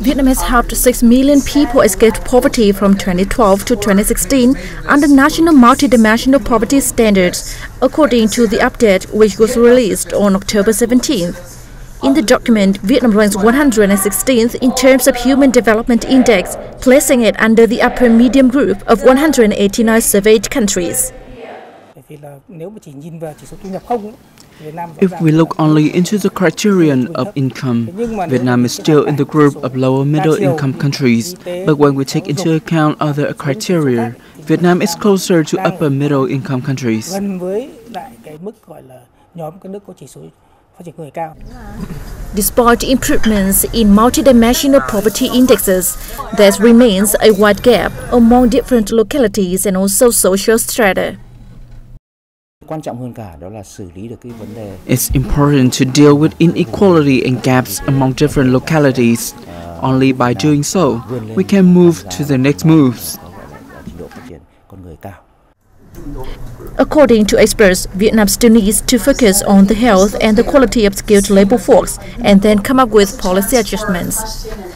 Vietnam has helped 6 million people escape poverty from 2012 to 2016 under national multidimensional poverty standards, according to the update which was released on October 17th. In the document, Vietnam ranks 116th in terms of Human Development Index, placing it under the upper medium group of 189 surveyed countries. If we look only into the criterion of income, Vietnam is still in the group of lower middle income countries. But when we take into account other criteria, Vietnam is closer to upper middle income countries. Despite improvements in multidimensional poverty indexes, there remains a wide gap among different localities and also social strata. It's important to deal with inequality and gaps among different localities. Only by doing so, we can move to the next moves. According to experts, Vietnam still needs to focus on the health and the quality of skilled labor force and then come up with policy adjustments.